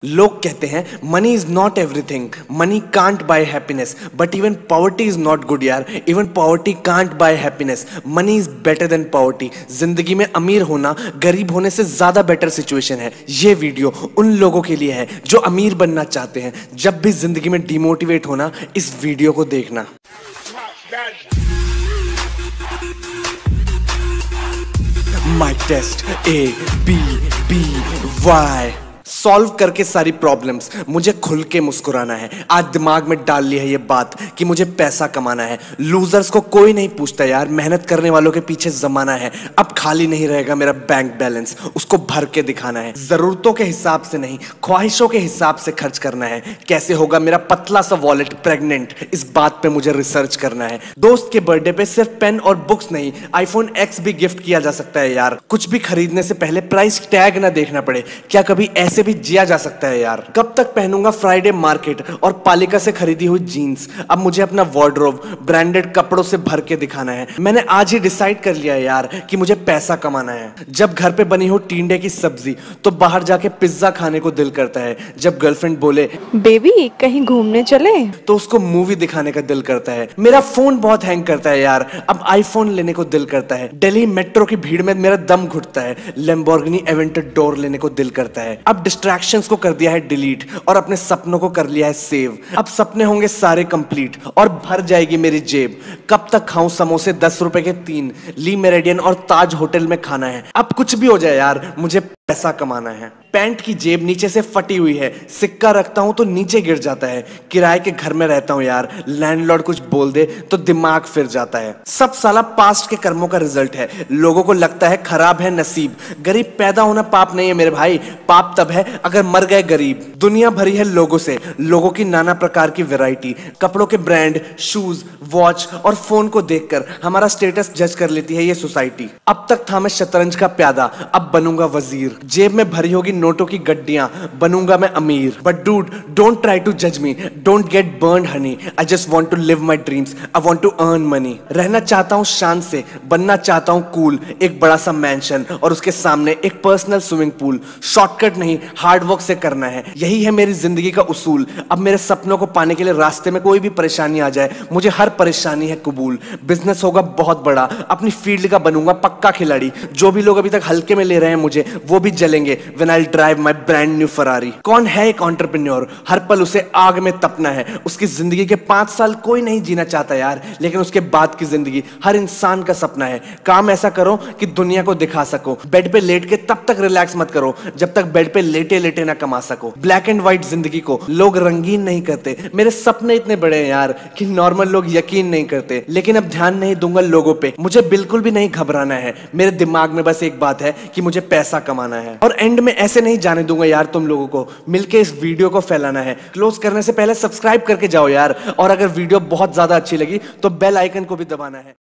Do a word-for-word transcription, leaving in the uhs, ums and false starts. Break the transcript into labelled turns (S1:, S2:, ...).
S1: लोग कहते हैं money is not everything, money can't buy happiness, but even poverty is not good यार, even poverty can't buy happiness, money is better than poverty. जिंदगी में अमीर होना गरीब होने से ज्यादा बेटर सिचुएशन है। ये वीडियो उन लोगों के लिए है जो अमीर बनना चाहते हैं। जब भी जिंदगी में डिमोटिवेट होना, इस वीडियो को देखना। My test A B B Y solve करके सारी प्रॉब्लम्स, मुझे खुल के मुस्कुराना है। आज दिमाग में डाल ली है ये बात कि मुझे पैसा कमाना है। लूजर्स को कोई नहीं पूछता यार, मेहनत करने वालों के पीछे जमाना है। अब खाली नहीं रहेगा मेरा बैंक बैलेंस, उसको भर के दिखाना है। जरूरतों के हिसाब से नहीं, ख्वाहिशों के हिसाब से खर्च करना है। कैसे होगा मेरा पतला सा वॉलेट प्रेग्नेंट, इस बात पे मुझे रिसर्च करना है। दोस्त के बर्थडे पे सिर्फ पेन और बुक्स नहीं, आईफोन एक्स भी गिफ्ट किया जा सकता है यार। कुछ भी खरीदने से पहले प्राइस टैग ना देखना पड़े। क्या कभी ऐसे भी जिया जा सकता है यार। कब तक पहनूंगा फ्राइडे मार्केट और पालिका से खरीदी हुई जीन्स। अब मुझे अपना वार्डरोब ब्रांडेड कपड़ों से भर के दिखाना है। मैंने आज ही डिसाइड कर लिया यार कि मुझे पैसा कमाना है। जब घर पे बनी हो टिंडे की सब्जी तो बाहर जाके पिज्जा खाने को दिल करता है। जब गर्लफ्रेंड बोले
S2: बेबी कहीं घूमने चले,
S1: तो उसको मूवी दिखाने का दिल करता है। मेरा फोन बहुत हैंग करता है यार, अब आईफोन लेने को दिल करता है। दिल्ली मेट्रो की भीड़ में मेरा दम घुटता है, लैम्बोर्गिनी एवेंटडोर लेने को दिल करता है। अब डिस्ट्रैक्शंस को कर दिया है डिलीट और अपने सपनों को कर लिया है सेव। अब सपने होंगे सारे कंप्लीट और भर जाएगी मेरी जेब। कब तक खाऊं समोसे दस रुपए के तीन, ली मेरेडियन और ताज होटल में खाना है। अब कुछ भी हो जाए यार, मुझे पैसा कमाना है। पैंट की जेब नीचे से फटी हुई है, सिक्का रखता हूं तो नीचे गिर जाता है। किराए के घर में रहता हूं यार, लैंडलॉर्ड कुछ बोल दे तो दिमाग फिर जाता है। सब साला पास्ट के कर्मों का रिजल्ट है। लोगों को लगता है खराब है नसीब। गरीब पैदा होना पाप नहीं है मेरे भाई, पाप तब है अगर मर गए गरीब। दुनिया भरी है लोगों से, लोगों की नाना प्रकार की वैरायटी। कपड़ों के ब्रांड, शूज, वॉच और फोन को देखकर हमारा स्टेटस जज कर लेती है ये सोसाइटी। अब तक था मैं शतरंज का प्यादा, अब बनूंगा वजीर। जेब में भरी होगी नोटों की गड्डियां, बनूंगा मैं अमीर। But dude don't try to जज me, don't get burned honey. I just want to live my dreams, I want to earn money. रहना चाहता हूं शान से, बनना चाहता हूं कूल। एक बड़ा सा मैंशन और उसके सामने एक पर्सनल स्विमिंग पूल। शॉर्टकट नहीं, हार्ड वर्क से करना है। यही है मेरी जिंदगी का उसूल। अब मेरे सपनों को पाने के लिए रास्ते में कोई भी परेशानी आ जाए, मुझे हर परेशानी है कबूल। बिजनेस होगा बहुत बड़ा, अपनी फील्ड का बनूंगा पक्का खिलाड़ी। जो भी लोग अभी तक हल्के में ले रहे हैं मुझे, वो भी जलेंगे when I drive my brand new Ferrari. कौन है एक एंटरप्रेन्योर, हर पल उसे आग में तपना है। उसकी जिंदगी के पांच साल कोई नहीं जीना चाहता यार, लेकिन उसके बाद की जिंदगी हर इंसान का सपना है। काम ऐसा करो कि दुनिया को दिखा सको। बेड पे लेट के तब तक रिलैक्स मत करो जब तक बेड पे लेटे लेटे ना कमा सको। ब्लैक एंड व्हाइट जिंदगी को लोग रंगीन नहीं करते। मेरे सपने इतने बड़े हैं यार कि नॉर्मल लोग यकीन नहीं करते। लेकिन अब ध्यान नहीं दूंगा लोगों पे, मुझे बिल्कुल भी नहीं घबराना है। मेरे दिमाग में बस एक बात है कि मुझे पैसा कमाना है। और एंड में ऐसे नहीं जाने दूंगा यार तुम लोगों को। मिलके इस वीडियो को फैलाना है। क्लोज करने से पहले सब्सक्राइब करके जाओ यार। और अगर वीडियो बहुत ज्यादा अच्छी लगी तो बेल आइकन को भी दबाना है।